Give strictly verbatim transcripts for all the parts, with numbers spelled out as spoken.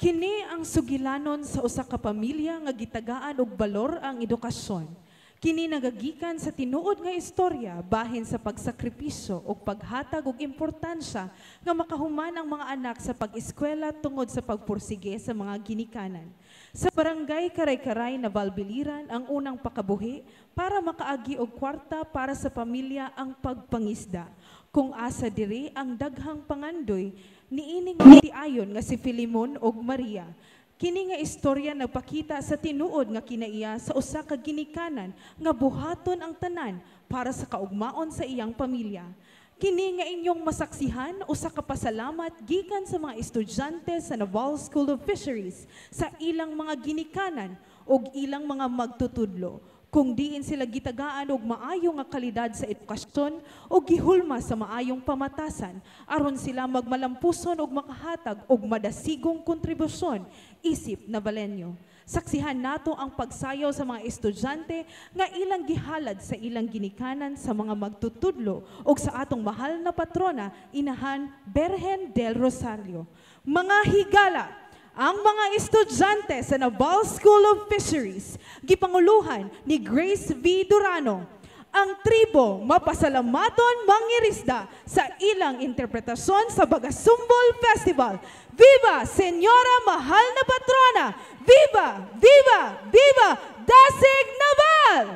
Kini ang sugilanon sa usa ka pamilya nga gitagaan og balor ang edukasyon. Kini nagagikan sa tinuod nga istorya bahin sa pagsakripisyo o paghatag og importansya nga makahuman ang mga anak sa pag-eskwela tungod sa pagpursige sa mga ginikanan. Sa barangay Karay-Karay na Balbiliran ang unang pakabuhi para makaagi og kwarta para sa pamilya ang pagpangisda. Kung asa diri ang daghang pangandoy niining tiayon nga si Filimon og Maria. Kini nga istorya nagpakita sa tinuod nga kinaiya sa usa ka ginikanan nga buhaton ang tanan para sa kaugmaon sa iyang pamilya. Kini nga inyong masaksihan usa ka pasalamat gikan sa mga estudyante sa Naval School of Fisheries sa ilang mga ginikanan ug ilang mga magtutudlo. Kung diin sila gitagaan og maayo nga kalidad sa edukasyon o gihulma sa maayong pamatasan aron sila magmalampuson og makahatag og madasigong kontribusyon isip na balenyo. Saksihan nato ang pagsayaw sa mga estudyante nga ilang gihalad sa ilang ginikanan sa mga magtutudlo ug sa atong mahal na patrona Inahan Berhen del Rosario. Mga higala, ang mga estudyante sa Naval School of Fisheries, gipanguluhan ni Grace V. Durano, ang tribo mapasalamaton mangirisda sa ilang interpretasyon sa Bagasumbol Festival. Viva, Senyora Mahal na Patrona! Viva! Viva! Viva! Dasig Naval!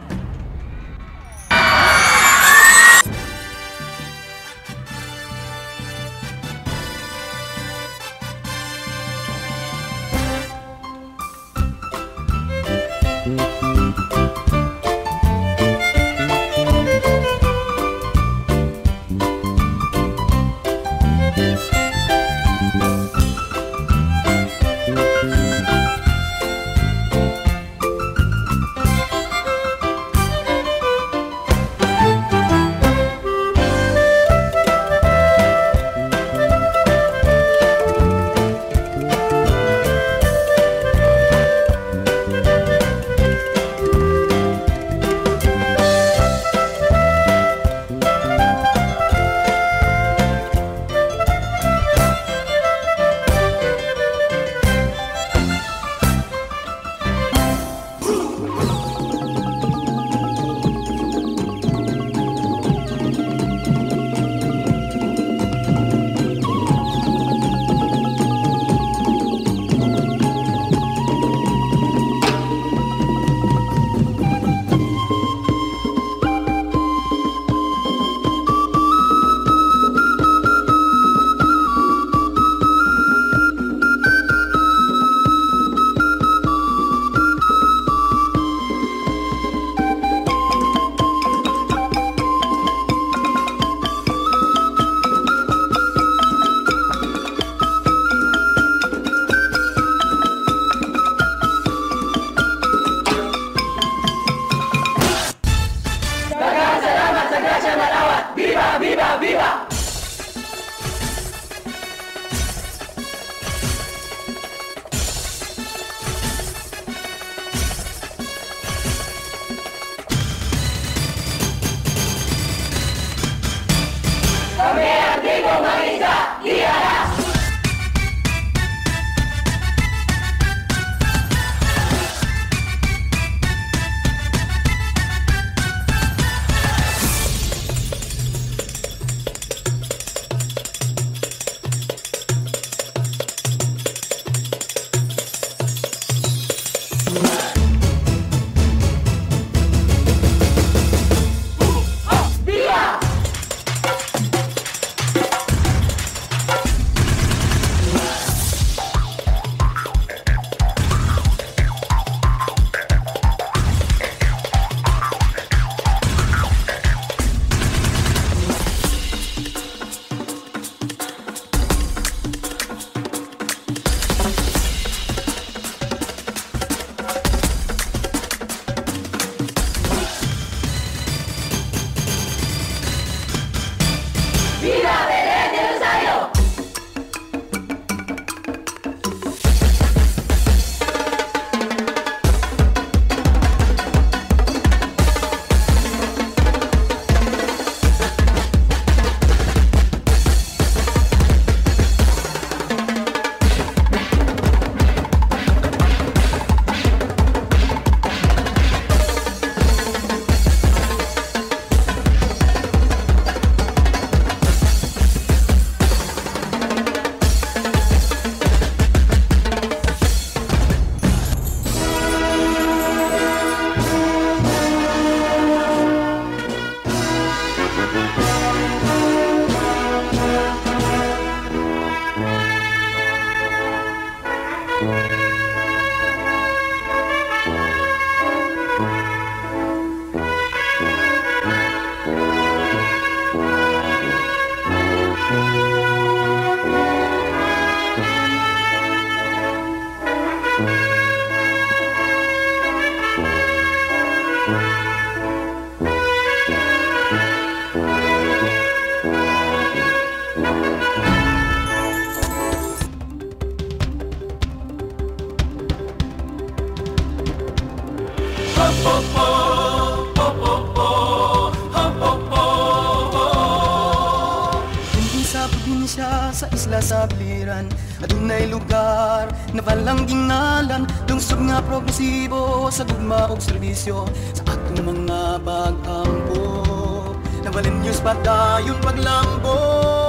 Sa isla sa Biliran, adunay lugar na walang gingnalan, lungsod nga progresibo sa gugma og serbisyo sa atong mga bagampo. Nawalin news padayon paglambo.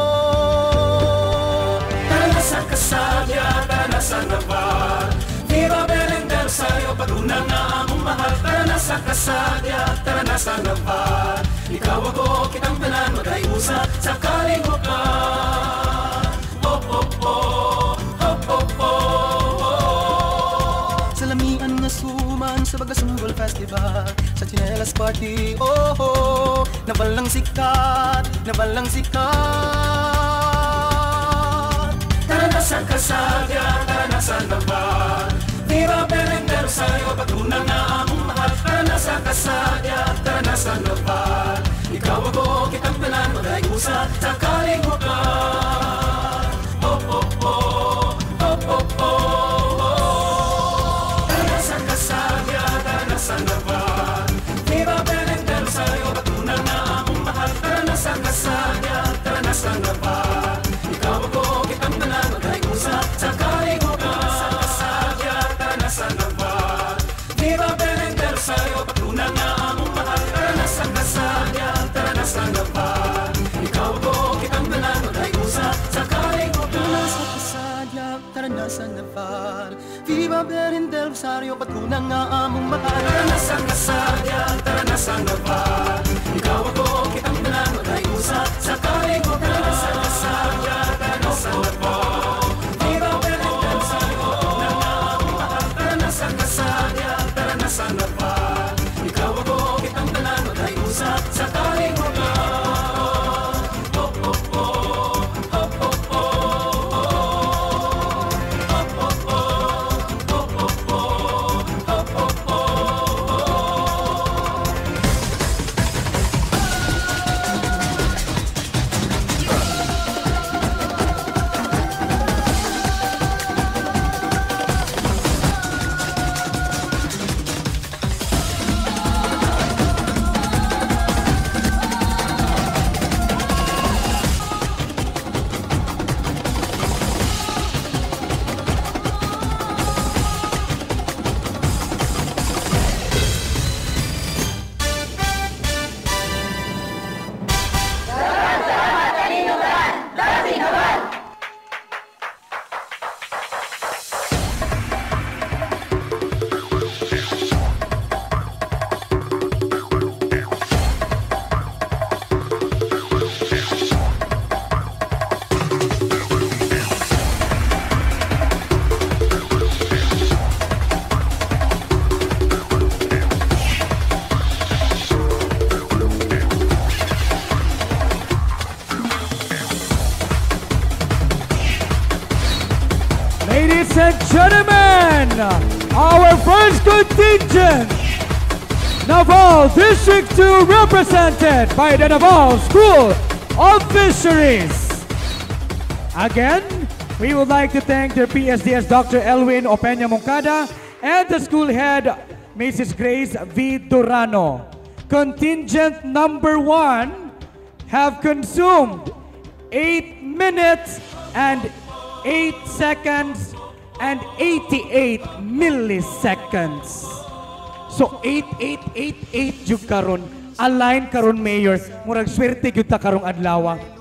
Tara na sa Kasadya, tara na sa Naval, Viva Berender sa'yo, pag-una nga among mahal. Tara na sa Kasadya, tara na sa Naval, ikaw ako, kitang tanan, magayusa sa kalibutan. Salamian nga suman sa Bagasumbol Festival, sa Chinelas Party, oh, oh, nabalang sikat, nabalang sikat. Tara na sa Kasadya, tara na sa Naval, Viva Berender sa'yo, pag-una nga among mahal. Tara na sa Kasadya, tara na sa Naval, ikaw ako, kitang tanan, magayusa sa kalibutan. Oh, oh, oh, oh, oh, oh. Tara na sa Kasadya, tara na sa Naval, Viva Berender sa'yo, pag-una nga among mahal. Tara na sa Kasadya, tara na sa Naval, ikaw ako, kitang tanan, magayusa sa kalibutan. Sa Kasadya, tara na sa Naval, Viva Berender sa'yo, pag-una nga among mahal. Tara na sa Kasadya, tara na sa Naval, ikaw ako, kitang tanan, magayusa sa kalibutan. Tara na sa Naval, Viva Berender Rosario, pagkulang nga among mahal. Tara na sa Kasadya, tara na sa Naval, ikaw ako, kitang tanan, magayusa sa kalibutan. Tara na sa Kasadya, tara na sa Naval, Viva Berender Rosario, pagkulang nga among mahal. Tara na sa Kasadya, tara na sa Naval, ikaw ako, kitang tanan, magayusa sa kalibutan. Ladies and gentlemen, our first contingent, Naval District two, represented by the Naval School of Fisheries. Again, we would like to thank their P S D S Doctor Elwin Opeña Moncada and the school head, Missus Grace V. Durano. Contingent number one have consumed eight minutes and eight seconds and eighty-eight milliseconds. So eight eight eight eight jud karon, align karon mayor, murag swerte gyud ta karong adlaw.